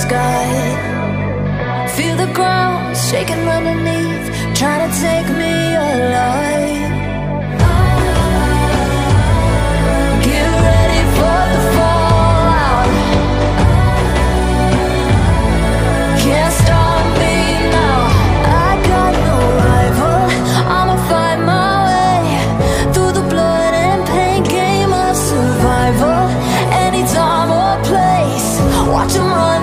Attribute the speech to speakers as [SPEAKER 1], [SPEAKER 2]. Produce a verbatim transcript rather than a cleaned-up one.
[SPEAKER 1] sky. Feel the ground shaking underneath, trying to take me alive. Get ready for the fallout. Can't stop me now. I got no rival. I'ma find my way through the blood and pain game of survival. Any time or place, watch 'em run.